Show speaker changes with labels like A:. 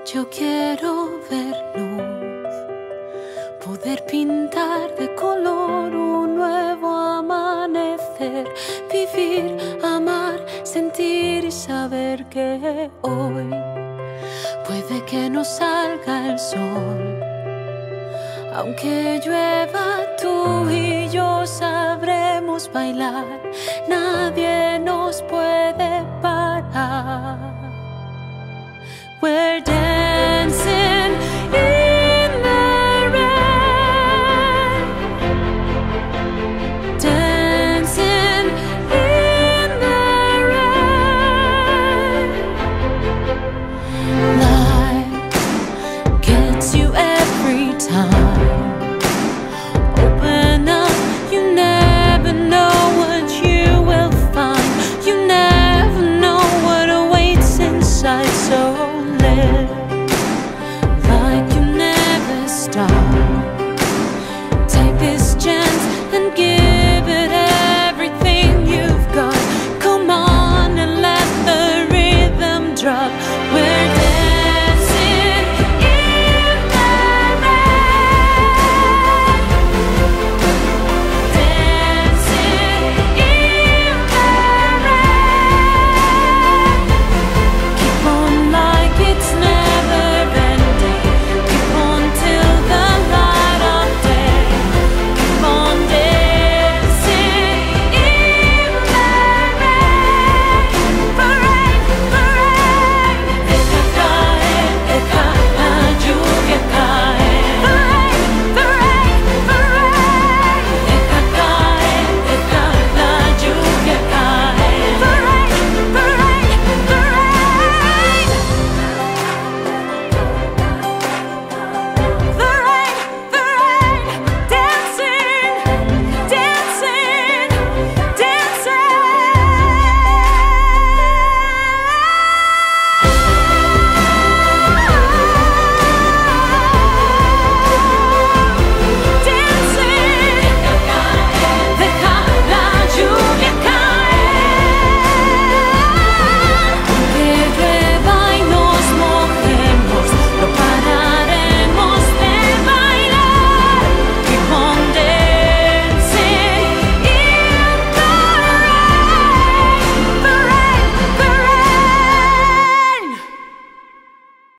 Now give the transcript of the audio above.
A: Yo quiero ver luz, poder pintar de color un nuevo amanecer, vivir, amar, sentir y saber que hoy puede que no salga el sol. Aunque llueva, tú y yo sabremos bailar, nadie nos puede parar.